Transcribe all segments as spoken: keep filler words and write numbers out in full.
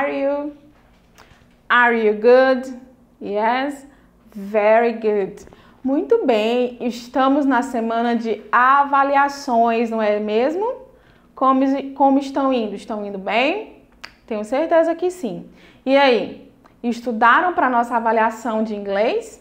are you? Are you good? Yes? Very good. Muito bem, estamos na semana de avaliações, não é mesmo? Como, como estão indo? Estão indo bem? Tenho certeza que sim. E aí, estudaram para a nossa avaliação de inglês?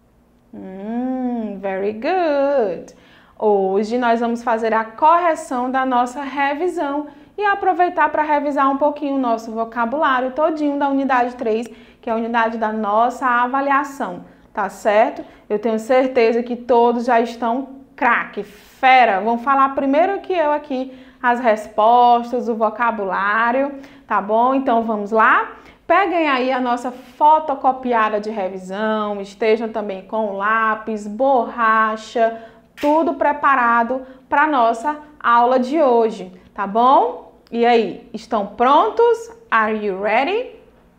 Hum, very good. Hoje nós vamos fazer a correção da nossa revisão e aproveitar para revisar um pouquinho o nosso vocabulário todinho da unidade três, que é a unidade da nossa avaliação, tá certo? Eu tenho certeza que todos já estão craque, fera. Vão falar primeiro que eu aqui as respostas, o vocabulário, tá bom? Então vamos lá? Peguem aí a nossa fotocopiada de revisão, estejam também com lápis, borracha, tudo preparado para a nossa aula de hoje, tá bom? E aí, estão prontos? Are you ready?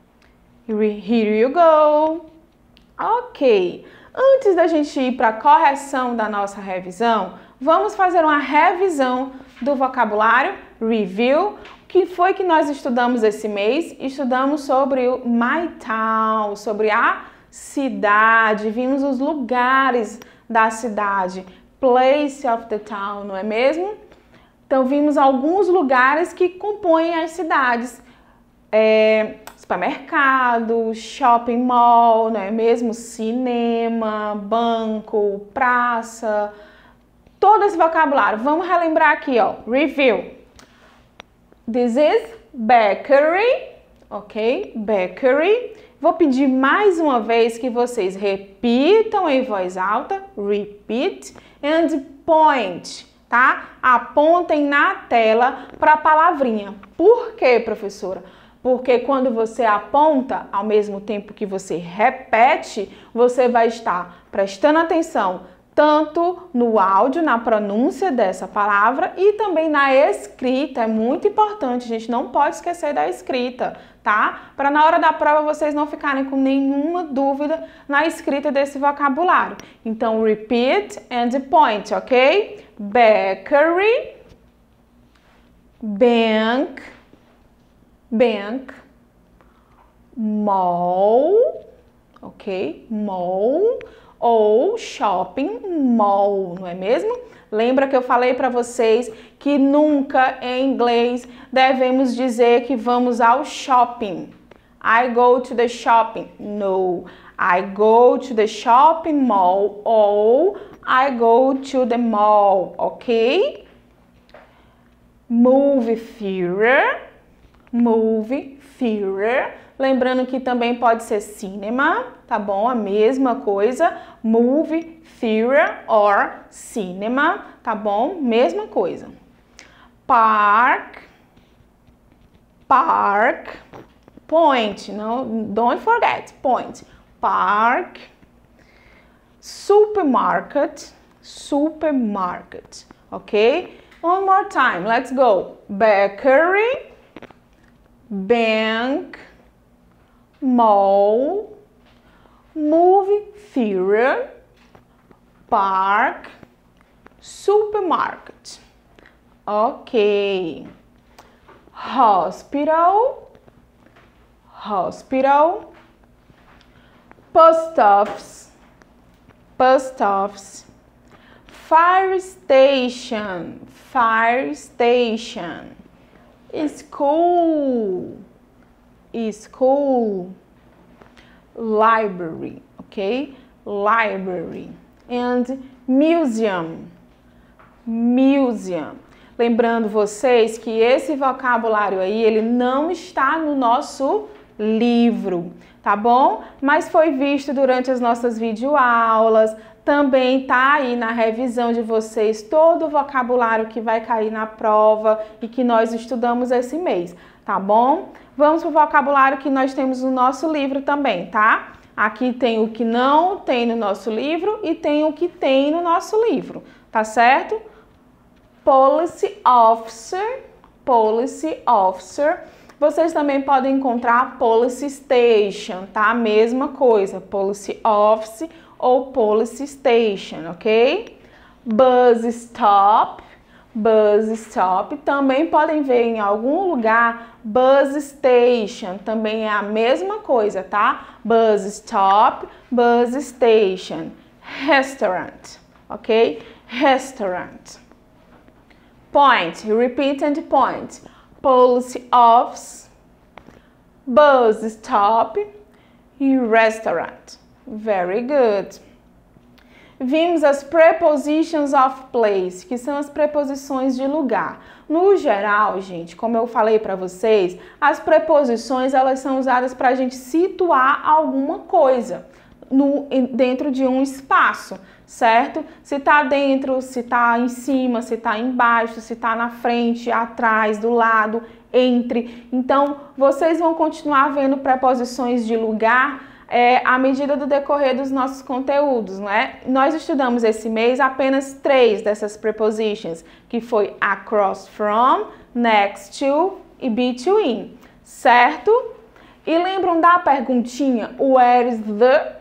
Here you go! Ok, antes da gente ir para a correção da nossa revisão, vamos fazer uma revisão do vocabulário, review. O que foi que nós estudamos esse mês? Estudamos sobre o my town, sobre a cidade, vimos os lugares da cidade, place of the town, não é mesmo? Então vimos alguns lugares que compõem as cidades, é, supermercado, shopping mall, não é mesmo? Cinema, banco, praça, todo esse vocabulário. Vamos relembrar aqui, ó, review. This is bakery, ok? Bakery. Vou pedir mais uma vez que vocês repitam em voz alta, repeat, and point, tá? Apontem na tela para a palavrinha. Por quê, professora? Porque quando você aponta, ao mesmo tempo que você repete, você vai estar prestando atenção tanto no áudio, na pronúncia dessa palavra e também na escrita. É muito importante, a gente não pode esquecer da escrita, tá? Para na hora da prova vocês não ficarem com nenhuma dúvida na escrita desse vocabulário. Então, repeat and point, ok? Bakery, bank, bank, mall, ok? Mall. Ou shopping mall, não é mesmo? Lembra que eu falei para vocês que nunca em inglês devemos dizer que vamos ao shopping. I go to the shopping. No. I go to the shopping mall ou I go to the mall, ok? Movie theater. Movie theater. Lembrando que também pode ser cinema, tá bom? A mesma coisa, movie, theater or cinema, tá bom? Mesma coisa. Park, park, point, não, don't forget, point. Park, supermarket, supermarket, ok? One more time, let's go. Bakery, bank, mall, movie theater, park, supermarket. Ok. Hospital, hospital, post office, post office, fire station, fire station, school, school, library, ok? Library. And museum, museum. Lembrando vocês que esse vocabulário aí, ele não está no nosso livro, tá bom? Mas foi visto durante as nossas videoaulas, também tá aí na revisão de vocês todo o vocabulário que vai cair na prova e que nós estudamos esse mês, tá bom? Vamos para o vocabulário que nós temos no nosso livro também, tá? Aqui tem o que não tem no nosso livro e tem o que tem no nosso livro, tá certo? Policy officer, policy officer. Vocês também podem encontrar policy station, tá? Mesma coisa, policy office ou policy station, ok? Bus stop, bus stop. Também podem ver em algum lugar bus station, também é a mesma coisa, tá? Bus stop, bus station. Restaurant, ok? Restaurant. Point, repeat and point. Police office, bus stop e restaurant. Very good. Vimos as prepositions of place, que são as preposições de lugar. No geral, gente, como eu falei para vocês, as preposições elas são usadas para a gente situar alguma coisa no, dentro de um espaço, certo? Se tá dentro, se tá em cima, se tá embaixo, se tá na frente, atrás, do lado, entre. Então, vocês vão continuar vendo preposições de lugar É, à medida do decorrer dos nossos conteúdos, não é? Nós estudamos esse mês apenas três dessas prepositions, que foi across from, next to e between, certo? E lembram da perguntinha, where is the?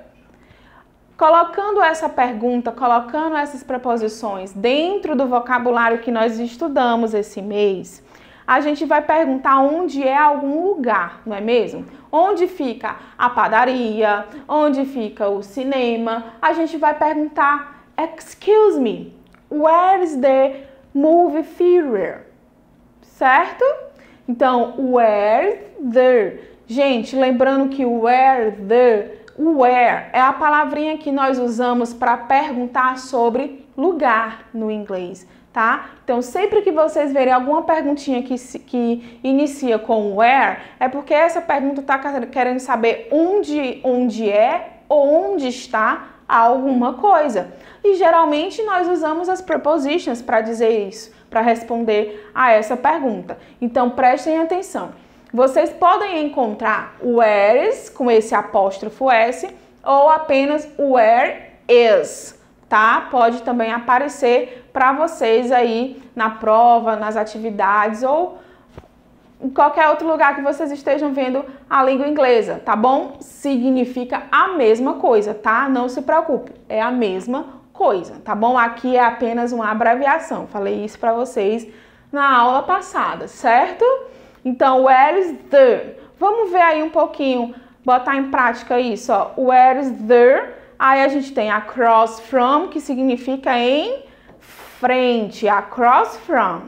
Colocando essa pergunta, colocando essas preposições dentro do vocabulário que nós estudamos esse mês, a gente vai perguntar onde é algum lugar, não é mesmo? Onde fica a padaria, onde fica o cinema. A gente vai perguntar, excuse me, where is the movie theater? Certo? Então, where the. Gente, lembrando que where the, where é a palavrinha que nós usamos para perguntar sobre lugar no inglês. Tá? Então, sempre que vocês verem alguma perguntinha que, que inicia com where, é porque essa pergunta está querendo saber onde, onde é ou onde está alguma coisa. E geralmente nós usamos as prepositions para dizer isso, para responder a essa pergunta. Então, prestem atenção. Vocês podem encontrar where is com esse apóstrofo S ou apenas where is. Tá? Pode também aparecer para vocês aí na prova, nas atividades ou em qualquer outro lugar que vocês estejam vendo a língua inglesa, tá bom? Significa a mesma coisa, tá? Não se preocupe, é a mesma coisa, tá bom? Aqui é apenas uma abreviação, falei isso para vocês na aula passada, certo? Então, where is the? Vamos ver aí um pouquinho, botar em prática isso, ó. Where is the? Aí a gente tem across from, que significa em frente, across from.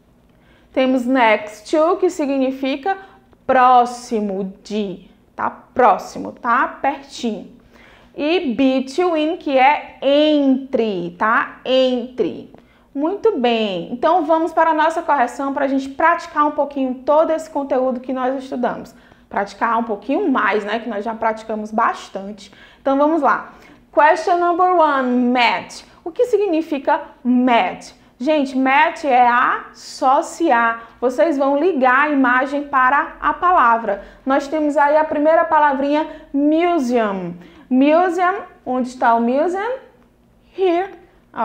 Temos next to, que significa próximo de, tá? Próximo, tá? Pertinho. E between, que é entre, tá? Entre. Muito bem. Então vamos para a nossa correção para a gente praticar um pouquinho todo esse conteúdo que nós estudamos. Praticar um pouquinho mais, né? Que nós já praticamos bastante. Então vamos lá. Question number one, match. O que significa match? Gente, match é associar. Vocês vão ligar a imagem para a palavra. Nós temos aí a primeira palavrinha museum. Museum, onde está o museum? Here.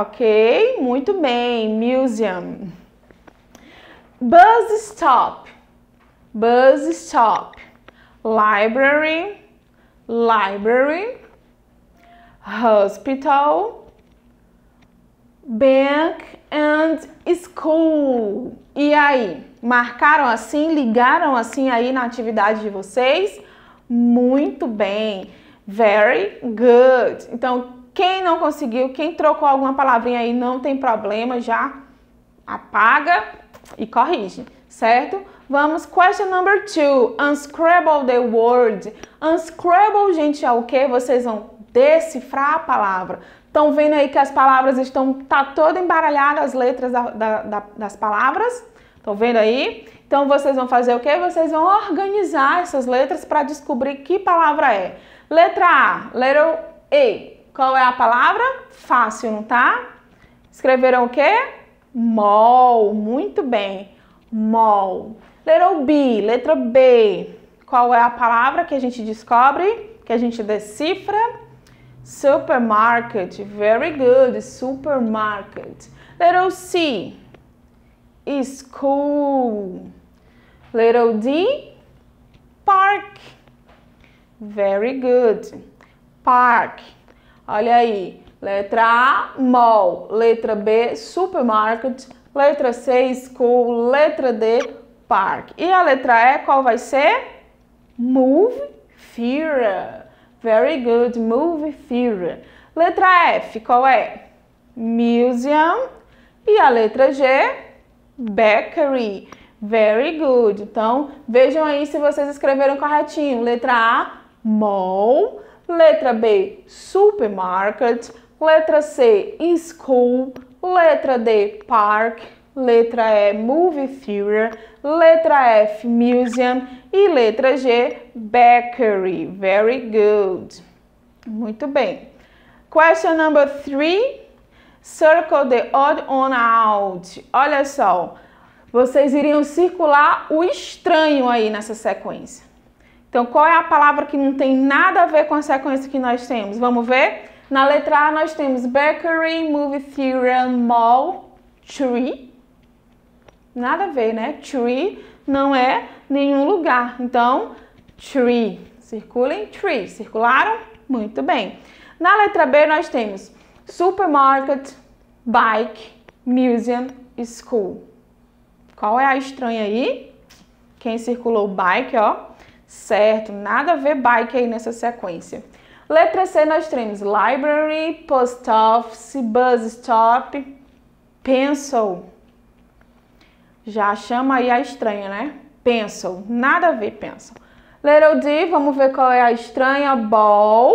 Ok, muito bem, museum. Bus stop. Bus stop. Library. Library. Hospital, bank and school. E aí, marcaram assim, ligaram assim aí na atividade de vocês? Muito bem, very good. Então, quem não conseguiu, quem trocou alguma palavrinha aí, não tem problema, já apaga e corrige, certo? Vamos, question number two, unscramble the word. Unscramble, gente, é o que? Vocês vão decifrar a palavra. Estão vendo aí que as palavras estão, tá toda embaralhada, as letras da, da, da, das palavras? Estão vendo aí? Então, vocês vão fazer o quê? Vocês vão organizar essas letras para descobrir que palavra é. Letra A, letter A. Qual é a palavra? Fácil, não tá? Escreveram o quê? Mall. Muito bem. Mall. Letra B, letra B. Qual é a palavra que a gente descobre? Que a gente decifra? Supermarket, very good, supermarket. Little C, school. Little D, park, very good, park. Olha aí, letra A, mall. Letra B, supermarket. Letra C, school. Letra D, park. E a letra E, qual vai ser? Movie theater. Very good, movie theater. Letra F, qual é? Museum. E a letra G, bakery. Very good. Então, vejam aí se vocês escreveram corretinho. Letra A, mall. Letra B, supermarket. Letra C, school. Letra D, park. Letra E, movie theater. Letra F, museum. E letra G, bakery. Very good. Muito bem. Question number three. Circle the odd one out. Olha só. Vocês iriam circular o estranho aí nessa sequência. Então, qual é a palavra que não tem nada a ver com a sequência que nós temos? Vamos ver? Na letra A, nós temos bakery, movie theater, mall, tree. Nada a ver, né? Tree não é nenhum lugar. Então, tree. Circulem, tree. Circularam? Muito bem. Na letra B, nós temos supermarket, bike, museum, school. Qual é a estranha aí? Quem circulou bike, ó. Certo, nada a ver bike aí nessa sequência. Letra C, nós temos library, post office, bus stop, pencil. Já chama aí a estranha, né? Pencil, nada a ver pencil. Letra D, vamos ver qual é a estranha. Ball.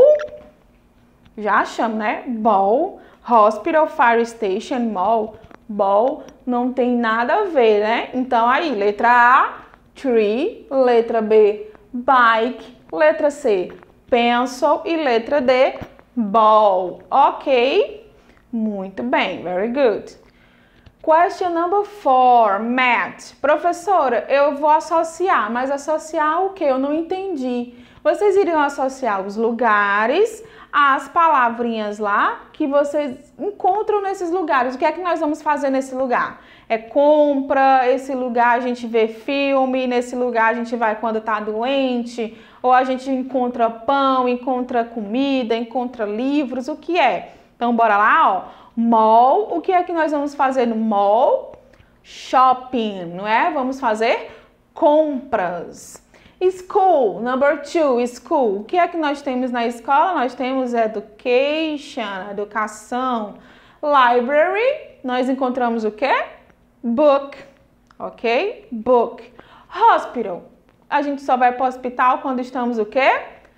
Já chama, né? Ball. Hospital, fire station, mall. Ball não tem nada a ver, né? Então aí, letra A, tree, letra B, bike, letra C, pencil e letra D, ball. Ok? Muito bem, very good. Question number four, math. Professora, eu vou associar, mas associar o que? Eu não entendi. Vocês iriam associar os lugares às palavrinhas lá que vocês encontram nesses lugares. O que é que nós vamos fazer nesse lugar? É compra, esse lugar a gente vê filme, nesse lugar a gente vai quando tá doente, ou a gente encontra pão, encontra comida, encontra livros, o que é? Então, bora lá, ó. Mall, o que é que nós vamos fazer no mall? Shopping, não é? Vamos fazer compras. School, number two, school. O que é que nós temos na escola? Nós temos education, educação. Library, nós encontramos o quê? Book, ok? Book. Hospital, a gente só vai para o hospital quando estamos o quê?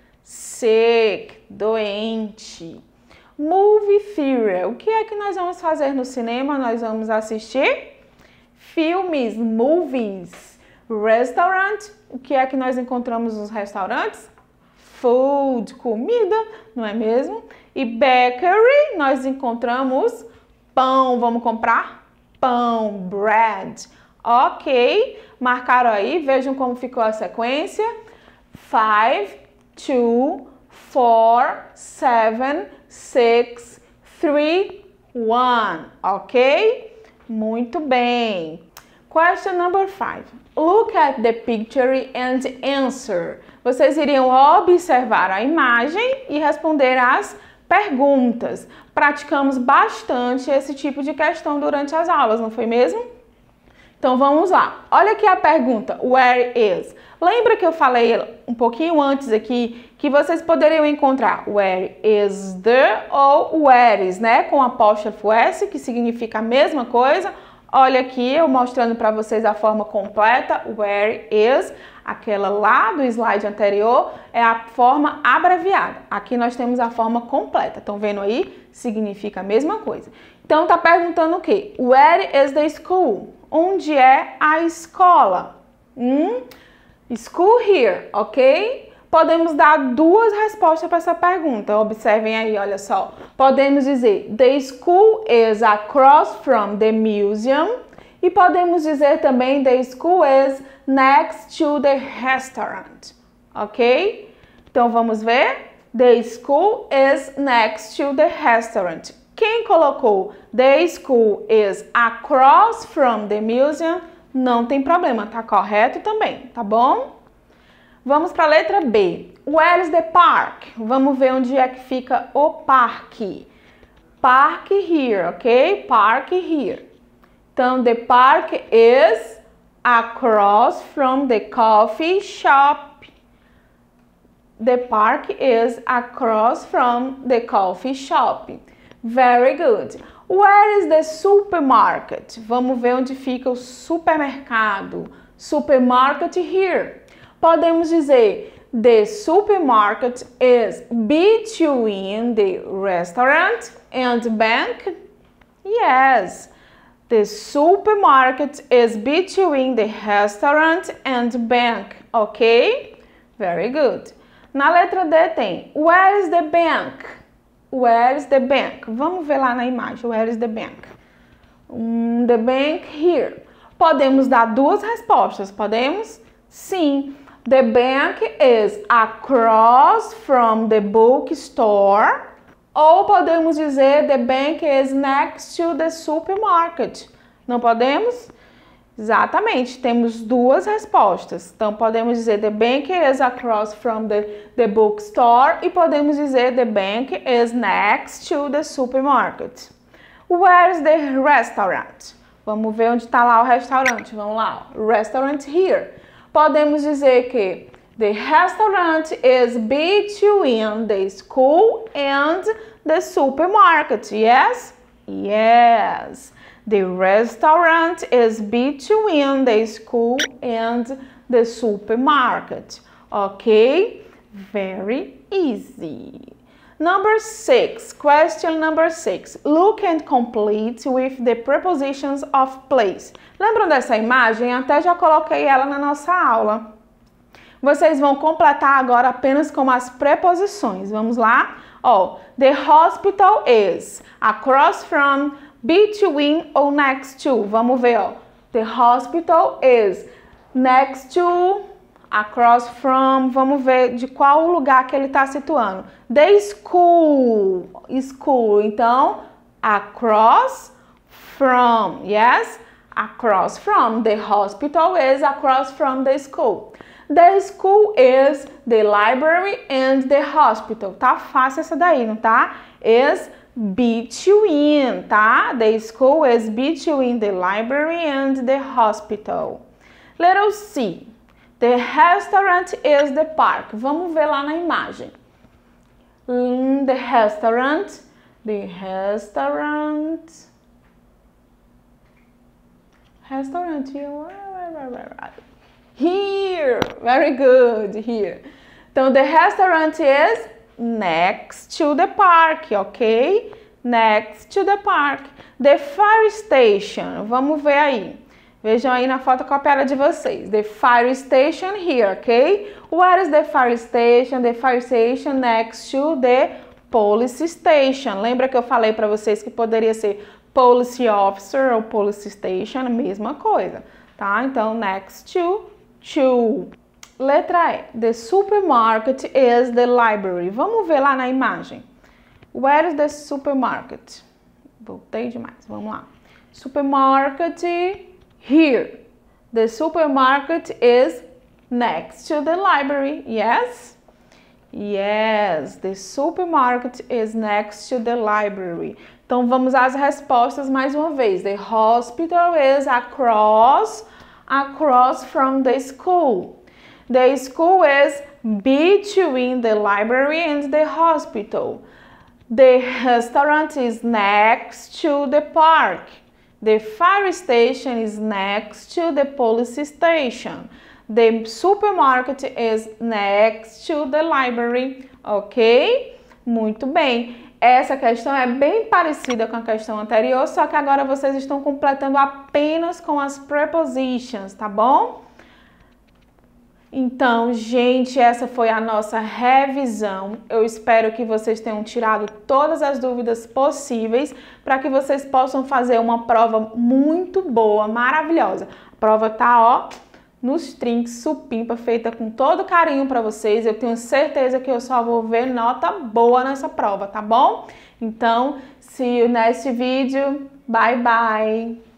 Sick, doente. Movie theater, o que é que nós vamos fazer no cinema? Nós vamos assistir filmes, movies. Restaurant, o que é que nós encontramos nos restaurantes? Food, comida, não é mesmo? E bakery, nós encontramos pão, vamos comprar pão, bread. Ok, marcaram aí, vejam como ficou a sequência. Five, two, four, seven, six, three, one. Ok? Muito bem. Question number five. Look at the picture and answer. Vocês iriam observar a imagem e responder as perguntas. Praticamos bastante esse tipo de questão durante as aulas, não foi mesmo? Então vamos lá. Olha aqui a pergunta, where is? Lembra que eu falei um pouquinho antes aqui que vocês poderiam encontrar where is the ou where is, né? Com apóstrofo S, que significa a mesma coisa. Olha aqui, eu mostrando para vocês a forma completa, where is, aquela lá do slide anterior, é a forma abreviada. Aqui nós temos a forma completa, estão vendo aí? Significa a mesma coisa. Então, tá perguntando o quê? Where is the school? Onde é a escola? Hum? School here, ok? Podemos dar duas respostas para essa pergunta. Observem aí, olha só. Podemos dizer, the school is across from the museum. E podemos dizer também, the school is next to the restaurant. Ok? Então, vamos ver. The school is next to the restaurant. Quem colocou the school is across from the museum, não tem problema, tá correto também, tá bom? Vamos para a letra B. Where is the park? Vamos ver onde é que fica o parque. Park here, ok? Park here. Então, the park is across from the coffee shop. The park is across from the coffee shop. Very good. Where is the supermarket? Vamos ver onde fica o supermercado. Supermarket here. Podemos dizer the supermarket is between the restaurant and bank. Yes. The supermarket is between the restaurant and bank. Ok? Very good. Na letra D tem where is the bank? Where is the bank? Vamos ver lá na imagem. Where is the bank? Um, the bank here. Podemos dar duas respostas, podemos? Sim. The bank is across from the bookstore. Ou podemos dizer the bank is next to the supermarket. Não podemos? Exatamente, temos duas respostas. Então, podemos dizer the bank is across from the, the bookstore e podemos dizer the bank is next to the supermarket. Where's the restaurant? Vamos ver onde está lá o restaurante. Vamos lá, restaurant here. Podemos dizer que the restaurant is between the school and the supermarket. Yes? Yes. The restaurant is between the school and the supermarket. Okay? Very easy. Number six, question number six. Look and complete with the prepositions of place. Lembram dessa imagem? Até já coloquei ela na nossa aula. Vocês vão completar agora apenas com as preposições. Vamos lá? Ó, the hospital is across from, between ou next to. Vamos ver, ó. The hospital is next to, across from. Vamos ver de qual lugar que ele está situando. The school. School. Então, across from. Yes? Across from. The hospital is across from the school. The school is the library and the hospital. Tá fácil essa daí, não tá? Is between, tá? The school is between the library and the hospital. Little C. The restaurant is the park. Vamos ver lá na imagem. In the restaurant. The restaurant. Restaurant. Here. Very good. Here. Então, the restaurant is next to the park, ok? Next to the park. The fire station. Vamos ver aí. Vejam aí na fotocopiada de vocês. The fire station here, ok? Where is the fire station? The fire station next to the police station. Lembra que eu falei para vocês que poderia ser police officer ou police station? A mesma coisa, tá? Então, next to, to. Letra E. The supermarket is the library. Vamos ver lá na imagem. Where is the supermarket? Voltei demais. Vamos lá. Supermarket here. The supermarket is next to the library. Yes? Yes. The supermarket is next to the library. Então, vamos às respostas mais uma vez. The hospital is across, across from the school. The school is between the library and the hospital. The restaurant is next to the park. The fire station is next to the police station. The supermarket is next to the library. Ok? Muito bem. Essa questão é bem parecida com a questão anterior, só que agora vocês estão completando apenas com as prepositions, tá bom? Então, gente, essa foi a nossa revisão. Eu espero que vocês tenham tirado todas as dúvidas possíveis para que vocês possam fazer uma prova muito boa, maravilhosa. A prova tá, ó, nos trinques, supimpa, feita com todo carinho para vocês. Eu tenho certeza que eu só vou ver nota boa nessa prova, tá bom? Então, see you next video. Bye, bye!